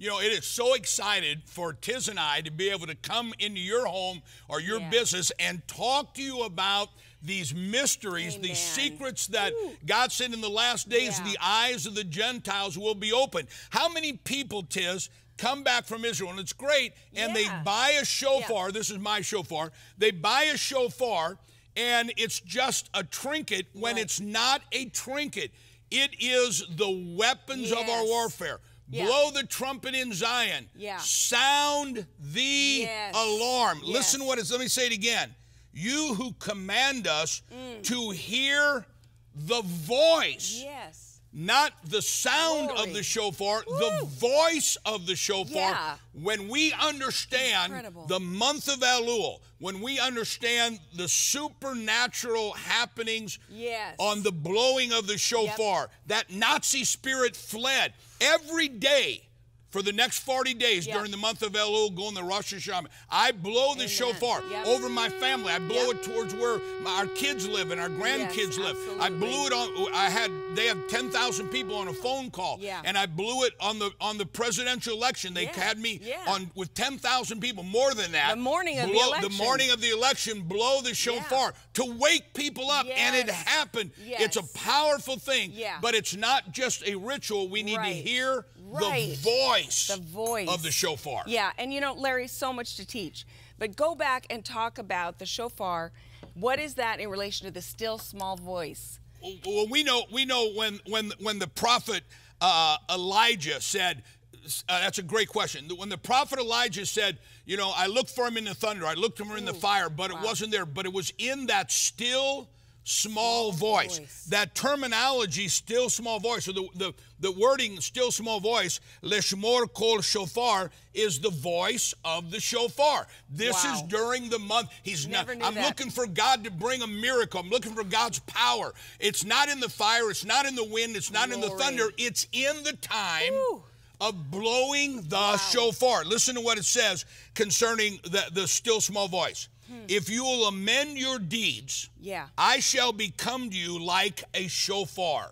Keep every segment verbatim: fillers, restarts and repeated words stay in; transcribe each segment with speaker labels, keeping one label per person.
Speaker 1: you know, it is so excited for Tiz and I to be able to come into your home or your
Speaker 2: yeah.
Speaker 1: business and talk to you about these mysteries,
Speaker 2: Amen.
Speaker 1: these secrets that Ooh. God said in the last days,
Speaker 2: yeah.
Speaker 1: the eyes of the Gentiles will be open. How many people, Tiz, come back from Israel, and it's great, and
Speaker 2: yeah.
Speaker 1: they buy a shofar.
Speaker 2: Yeah.
Speaker 1: This is my shofar. They buy a shofar, and it's just a trinket when
Speaker 2: right.
Speaker 1: it's not a trinket. It is the weapons
Speaker 2: yes.
Speaker 1: of our warfare.
Speaker 2: Yeah.
Speaker 1: Blow the trumpet in Zion.
Speaker 2: Yeah.
Speaker 1: Sound the
Speaker 2: yes.
Speaker 1: alarm.
Speaker 2: Yes.
Speaker 1: Listen to what it's, let me say it again. You who command us mm. to hear the voice.
Speaker 2: Yes.
Speaker 1: Not the sound
Speaker 2: Glory.
Speaker 1: of the shofar,
Speaker 2: Woo.
Speaker 1: the voice of the shofar.
Speaker 2: Yeah.
Speaker 1: When we understand
Speaker 2: Incredible.
Speaker 1: the month of Elul, when we understand the supernatural happenings
Speaker 2: yes.
Speaker 1: on the blowing of the shofar, yep. that Nazi spirit fled every day. For the next forty days yep. during the month of Elul, going to Rosh Hashanah, I blow the Amen. Shofar yep. over my family. I blow yep. it towards where our kids live and our grandkids yes, live.
Speaker 2: Absolutely.
Speaker 1: I blew it on. I had. They have ten thousand people on a phone call,
Speaker 2: yeah.
Speaker 1: and I blew it on the on the presidential election. They
Speaker 2: yeah.
Speaker 1: had me
Speaker 2: yeah.
Speaker 1: on with ten thousand people, more than that.
Speaker 2: The morning of
Speaker 1: blow,
Speaker 2: the election.
Speaker 1: The morning of the election, blow the shofar yeah. to wake people up,
Speaker 2: yes.
Speaker 1: and it happened.
Speaker 2: Yes.
Speaker 1: It's a powerful thing,
Speaker 2: yeah.
Speaker 1: but it's not just a ritual. We need
Speaker 2: right.
Speaker 1: to hear.
Speaker 2: Right.
Speaker 1: The voice,
Speaker 2: the voice
Speaker 1: of the shofar.
Speaker 2: Yeah, and you know, Larry, so much to teach. But go back and talk about the shofar. What is that in relation to the still small voice?
Speaker 1: Well, we know we know when when when the prophet uh, Elijah said, uh, that's a great question. When the prophet Elijah said, you know, I looked for him in the thunder, I looked for him Ooh, in the fire, but wow. it wasn't there. But it was in that still small voice. voice. That terminology, still small voice, or the, the, the wording, still small voice, leshmor kol shofar, is the voice of the shofar. This
Speaker 2: wow.
Speaker 1: is during the month. He's
Speaker 2: Never
Speaker 1: not, I'm
Speaker 2: that.
Speaker 1: looking for God to bring a miracle. I'm looking for God's power. It's not in the fire. It's not in the wind. It's not Glory. in the thunder. It's in the time Woo. of blowing the wow. shofar. Listen to what it says concerning the, the still small voice. Hmm. If you will amend your deeds,
Speaker 2: yeah.
Speaker 1: I shall become to you like a shofar.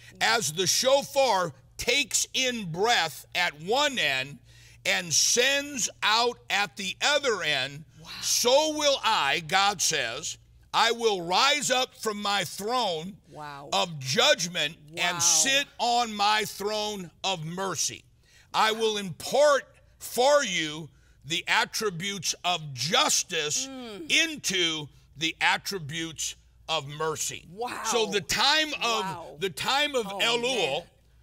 Speaker 1: As the shofar takes in breath at one end and sends out at the other end, wow. so will I, God says, I will rise up from my throne
Speaker 2: wow.
Speaker 1: of judgment
Speaker 2: wow.
Speaker 1: and sit on my throne of mercy. I will impart for you the attributes of justice mm. into the attributes of mercy.
Speaker 2: Wow.
Speaker 1: So the time of
Speaker 2: wow.
Speaker 1: the time of
Speaker 2: oh,
Speaker 1: Elul,
Speaker 2: man.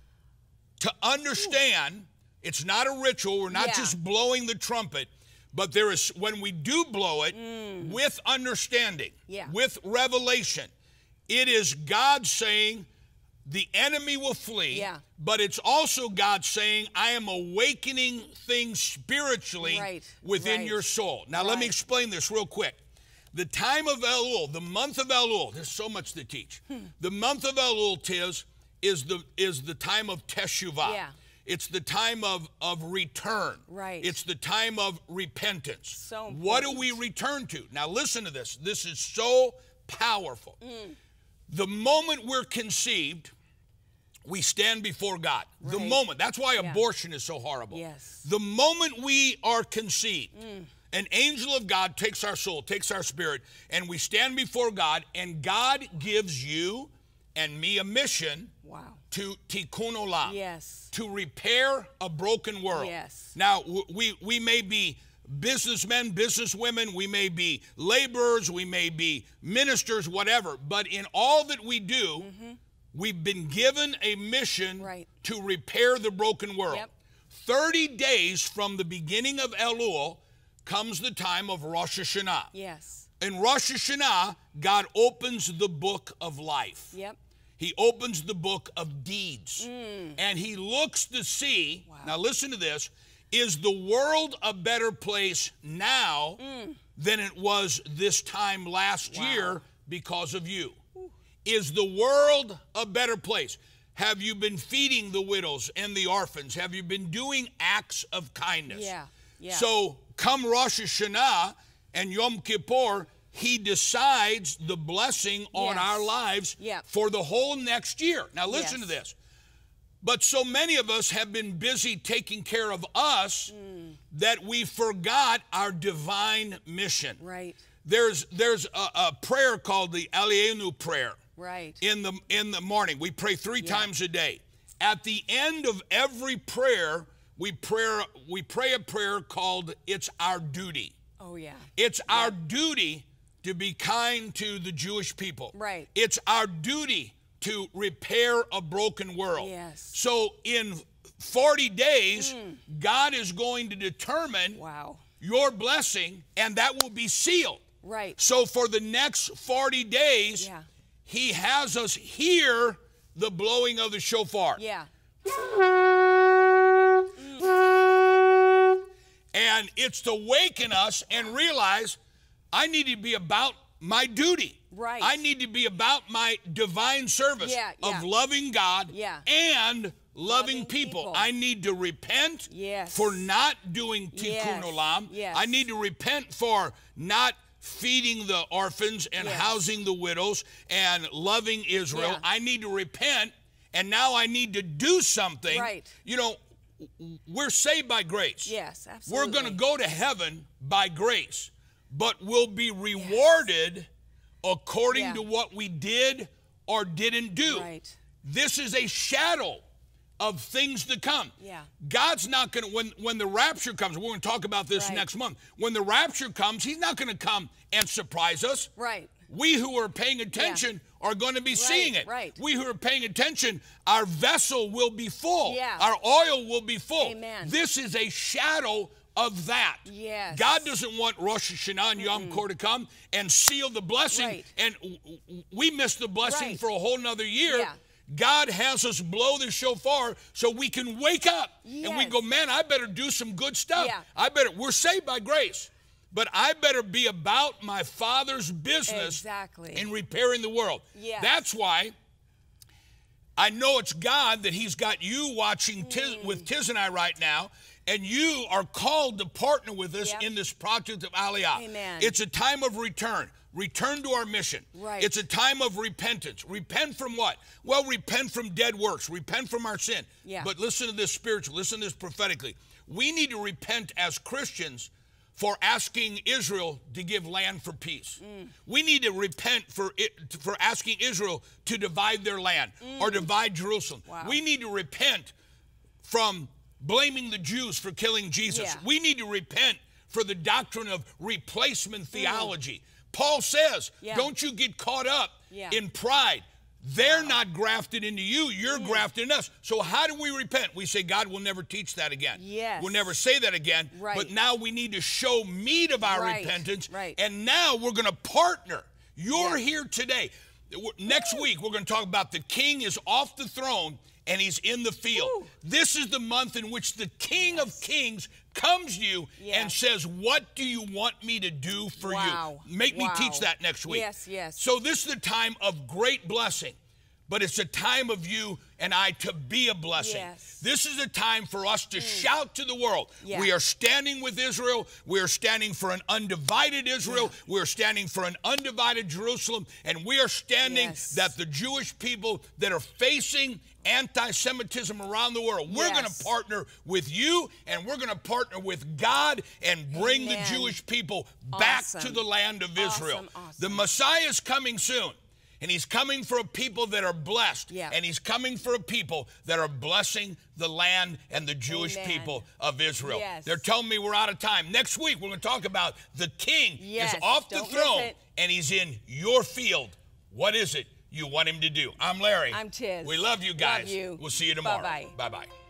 Speaker 1: to understand, Ooh. it's not a ritual. We're not
Speaker 2: yeah.
Speaker 1: just blowing the trumpet, but there is, when we do blow it
Speaker 2: mm.
Speaker 1: with understanding,
Speaker 2: yeah.
Speaker 1: with revelation, it is God saying, the enemy will flee,
Speaker 2: yeah.
Speaker 1: but it's also God saying, I am awakening things spiritually
Speaker 2: right.
Speaker 1: within
Speaker 2: right.
Speaker 1: your soul. Now,
Speaker 2: right.
Speaker 1: let me explain this real quick. The time of Elul, the month of Elul, there's so much to teach. Hmm. The month of Elul, Tiz, is the, is the time of Teshuvah.
Speaker 2: Yeah.
Speaker 1: It's the time of, of return.
Speaker 2: Right.
Speaker 1: It's the time of repentance.
Speaker 2: So important.
Speaker 1: What do we return to? Now, listen to this. This is so powerful. Mm. The moment we're conceived, we stand before God. Right. The moment. That's why yeah. abortion is so horrible.
Speaker 2: Yes.
Speaker 1: The moment we are conceived, mm. an angel of God takes our soul, takes our spirit, and we stand before God, and God gives you and me a mission
Speaker 2: wow.
Speaker 1: to tikkun olam,
Speaker 2: yes.
Speaker 1: to repair a broken world.
Speaker 2: Yes.
Speaker 1: Now, we, we may be businessmen, businesswomen, we may be laborers, we may be ministers, whatever, but in all that we do, mm-hmm. we've been given a mission
Speaker 2: right.
Speaker 1: to repair the broken world.
Speaker 2: Yep.
Speaker 1: thirty days from the beginning of Elul comes the time of Rosh Hashanah.
Speaker 2: Yes.
Speaker 1: In Rosh Hashanah, God opens the book of life.
Speaker 2: Yep.
Speaker 1: He opens the book of deeds.
Speaker 2: Mm.
Speaker 1: And he looks to see,
Speaker 2: wow.
Speaker 1: now listen to this, is the world a better place now mm. than it was this time last
Speaker 2: wow.
Speaker 1: year because of you? Ooh. Is the world a better place? Have you been feeding the widows and the orphans? Have you been doing acts of kindness?
Speaker 2: Yeah, yeah.
Speaker 1: So come Rosh Hashanah and Yom Kippur, he decides the blessing on
Speaker 2: yes.
Speaker 1: our lives
Speaker 2: yeah.
Speaker 1: for the whole next year. Now listen
Speaker 2: yes.
Speaker 1: to this. But so many of us have been busy taking care of us mm. that we forgot our divine mission.
Speaker 2: Right.
Speaker 1: There's there's a, a prayer called the Alienu prayer.
Speaker 2: Right.
Speaker 1: In the in the morning, we pray three
Speaker 2: yeah.
Speaker 1: times a day. At the end of every prayer, we pray we pray a prayer called "It's Our Duty."
Speaker 2: Oh yeah.
Speaker 1: It's
Speaker 2: yeah.
Speaker 1: our duty to be kind to the Jewish people.
Speaker 2: Right.
Speaker 1: It's our duty to repair a broken world.
Speaker 2: Yes.
Speaker 1: So in forty days, mm. God is going to determine
Speaker 2: wow.
Speaker 1: your blessing, and that will be sealed.
Speaker 2: Right.
Speaker 1: So for the next forty days,
Speaker 2: yeah.
Speaker 1: he has us hear the blowing of the shofar.
Speaker 2: Yeah.
Speaker 1: Mm. And it's to waken us and realize I need to be about my duty.
Speaker 2: Right.
Speaker 1: I need to be about my divine service
Speaker 2: yeah,
Speaker 1: of
Speaker 2: yeah.
Speaker 1: loving God
Speaker 2: yeah.
Speaker 1: and loving,
Speaker 2: loving
Speaker 1: people.
Speaker 2: people.
Speaker 1: I need to repent
Speaker 2: yes.
Speaker 1: for not doing tikkun
Speaker 2: yes.
Speaker 1: olam.
Speaker 2: Yes.
Speaker 1: I need to repent for not feeding the orphans and
Speaker 2: yes.
Speaker 1: housing the widows and loving Israel.
Speaker 2: Yeah.
Speaker 1: I need to repent, and now I need to do something.
Speaker 2: Right.
Speaker 1: You know, we're saved by grace.
Speaker 2: Yes, absolutely.
Speaker 1: We're going to go to heaven by grace, but we'll be rewarded yes. according
Speaker 2: yeah.
Speaker 1: to what we did or didn't do.
Speaker 2: Right.
Speaker 1: This is a shadow of things to come.
Speaker 2: Yeah.
Speaker 1: God's not going to, when, when the rapture comes, we're going to talk about this
Speaker 2: right.
Speaker 1: next month. When the rapture comes, he's not going to come and surprise us.
Speaker 2: Right.
Speaker 1: We who are paying attention
Speaker 2: yeah.
Speaker 1: are going to be
Speaker 2: right,
Speaker 1: seeing it.
Speaker 2: Right.
Speaker 1: We who are paying attention, our vessel will be full.
Speaker 2: Yeah.
Speaker 1: Our oil will be full.
Speaker 2: Amen.
Speaker 1: This is a shadow of that.
Speaker 2: Yes.
Speaker 1: God doesn't want Rosh Hashanah and Yom Kippur to come and seal the blessing.
Speaker 2: Right.
Speaker 1: And we miss the blessing
Speaker 2: right.
Speaker 1: for a whole nother year.
Speaker 2: Yeah.
Speaker 1: God has us blow the shofar so we can wake up.
Speaker 2: Yes.
Speaker 1: And we go, man, I better do some good stuff.
Speaker 2: Yeah.
Speaker 1: I better, we're saved by grace, but I better be about my Father's business
Speaker 2: exactly.
Speaker 1: in repairing the world.
Speaker 2: Yes.
Speaker 1: That's why I know it's God that he's got you watching Tiz,
Speaker 2: mm.
Speaker 1: with Tiz and I right now, and you are called to partner with us
Speaker 2: yep.
Speaker 1: in this project of Aliyah.
Speaker 2: Amen.
Speaker 1: It's a time of return. Return to our mission.
Speaker 2: Right.
Speaker 1: It's a time of repentance. Repent from what? Well, repent from dead works. Repent from our sin.
Speaker 2: Yeah.
Speaker 1: But listen to this spiritually. Listen to this prophetically. We need to repent as Christians for asking Israel to give land for peace. Mm. We need to repent for it, for asking Israel to divide their land mm. or divide Jerusalem.
Speaker 2: Wow.
Speaker 1: We need to repent from blaming the Jews for killing Jesus.
Speaker 2: Yeah.
Speaker 1: We need to repent for the doctrine of replacement theology. Mm. Paul says, yeah. don't you get caught up
Speaker 2: yeah.
Speaker 1: in pride. They're wow. not grafted into you. You're mm. grafted in us. So how do we repent? We say, God will never teach that again.
Speaker 2: Yes.
Speaker 1: We'll never say that again.
Speaker 2: Right.
Speaker 1: But now we need to show meat of our
Speaker 2: right.
Speaker 1: repentance.
Speaker 2: Right.
Speaker 1: And now we're going to partner. You're
Speaker 2: yeah.
Speaker 1: here today. Next week, we're going to talk about the king is off the throne and he's in the field. Woo. This is the month in which the King yes. of Kings comes to you yes. and says, what do you want me to do for
Speaker 2: wow.
Speaker 1: you? Make
Speaker 2: wow.
Speaker 1: me teach that next week.
Speaker 2: Yes, yes.
Speaker 1: So this is a time of great blessing, but it's a time of you and I to be a blessing.
Speaker 2: Yes.
Speaker 1: This is a time for us to mm. shout to the world.
Speaker 2: Yeah.
Speaker 1: We are standing with Israel. We are standing for an undivided Israel. Yeah. We are standing for an undivided Jerusalem. And we are standing yes. that the Jewish people that are facing anti-Semitism around the world, we're
Speaker 2: yes.
Speaker 1: going to partner with you and we're going to partner with God and bring
Speaker 2: Amen.
Speaker 1: the Jewish people
Speaker 2: awesome.
Speaker 1: back to the land of Israel.
Speaker 2: Awesome, awesome.
Speaker 1: The Messiah is coming soon. And he's coming for a people that are blessed.
Speaker 2: Yeah.
Speaker 1: And he's coming for a people that are blessing the land and the Jewish
Speaker 2: Amen.
Speaker 1: people of Israel.
Speaker 2: Yes.
Speaker 1: They're telling me we're out of time. Next week, we're going to talk about the king
Speaker 2: yes.
Speaker 1: is off
Speaker 2: Don't
Speaker 1: the throne
Speaker 2: miss it.
Speaker 1: and he's in your field. What is it you want him to do? I'm Larry.
Speaker 2: I'm Tiz.
Speaker 1: We love you guys.
Speaker 2: Love you.
Speaker 1: We'll see you tomorrow.
Speaker 2: Bye-bye.
Speaker 1: Bye-bye.